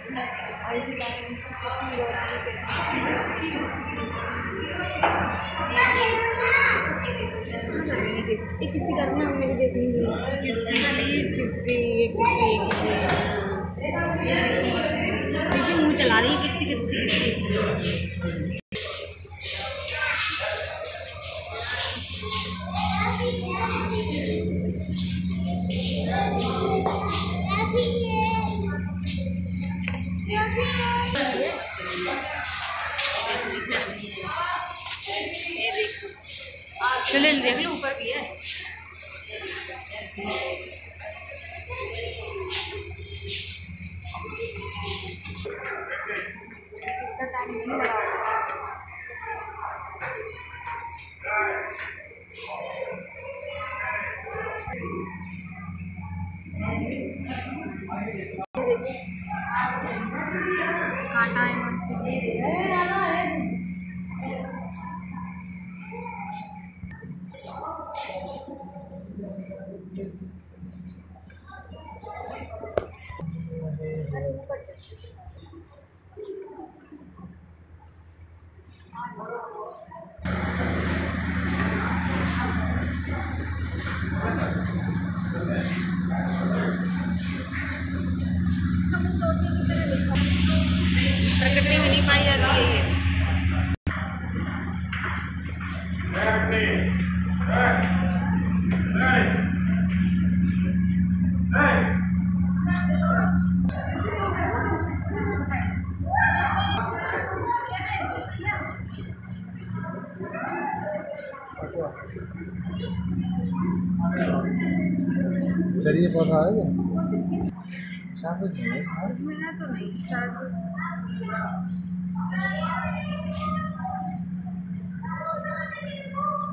और इसी कारण किसी का ना मेरी देखनी किसी मुँह चला रही है किसी किसी चले देख लो ऊपर भी है। कांटा है प्रकृति में नहीं पाई जाती है ये। चलिए पौधा है इसमें है तो नहीं शायद।